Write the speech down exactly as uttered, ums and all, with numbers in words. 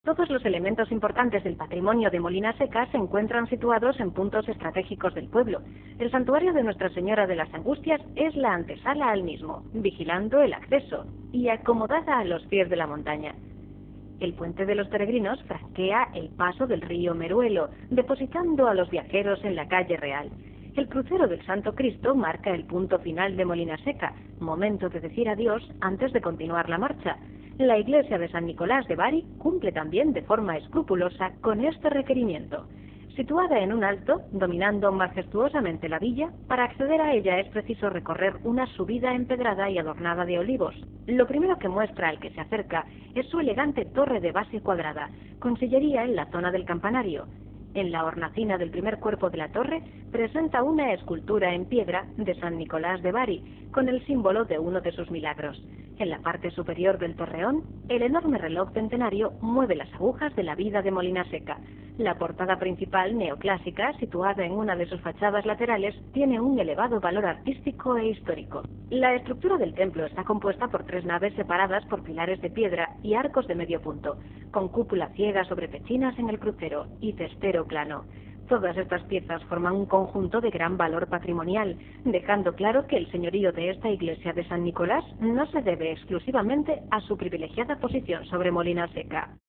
Todos los elementos importantes del patrimonio de Molinaseca se encuentran situados en puntos estratégicos del pueblo. El santuario de Nuestra Señora de las Angustias es la antesala al mismo, vigilando el acceso y acomodada a los pies de la montaña. El puente de los peregrinos franquea el paso del río Meruelo, depositando a los viajeros en la calle real. El crucero del Santo Cristo marca el punto final de Molinaseca, momento de decir adiós antes de continuar la marcha. La iglesia de San Nicolás de Bari cumple también de forma escrupulosa con este requerimiento. Situada en un alto, dominando majestuosamente la villa, para acceder a ella es preciso recorrer una subida empedrada y adornada de olivos. Lo primero que muestra al que se acerca es su elegante torre de base cuadrada, con sillería en la zona del campanario. En la hornacina del primer cuerpo de la torre presenta una escultura en piedra de San Nicolás de Bari, con el símbolo de uno de sus milagros. En la parte superior del torreón, el enorme reloj centenario mueve las agujas de la vida de Molinaseca. La portada principal, neoclásica, situada en una de sus fachadas laterales, tiene un elevado valor artístico e histórico. La estructura del templo está compuesta por tres naves separadas por pilares de piedra y arcos de medio punto, con cúpula ciega sobre pechinas en el crucero y testero plano. Todas estas piezas forman un conjunto de gran valor patrimonial, dejando claro que el señorío de esta iglesia de San Nicolás no se debe exclusivamente a su privilegiada posición sobre Molinaseca.